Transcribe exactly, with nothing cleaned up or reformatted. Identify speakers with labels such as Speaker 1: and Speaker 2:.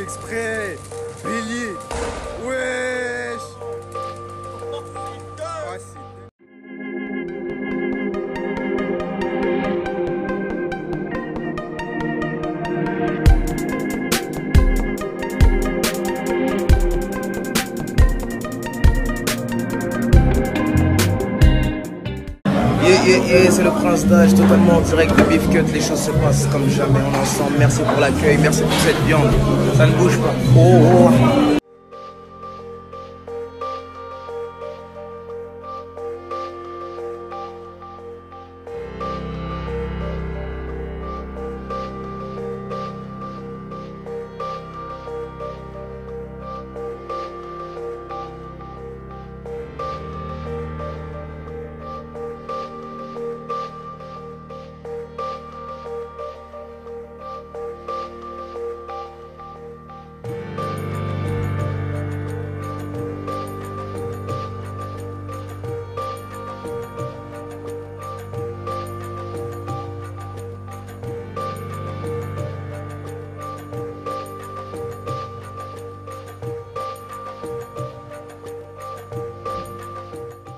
Speaker 1: exprès. Bélier. Wesh. Ah, c'est...
Speaker 2: Yeah, yeah, yeah, c'est le Prince d'Age, totalement en direct de Beef Cut. Les choses se passent comme jamais, on est ensemble. Merci pour l'accueil, merci pour cette viande. Ça ne bouge pas. Oh, oh.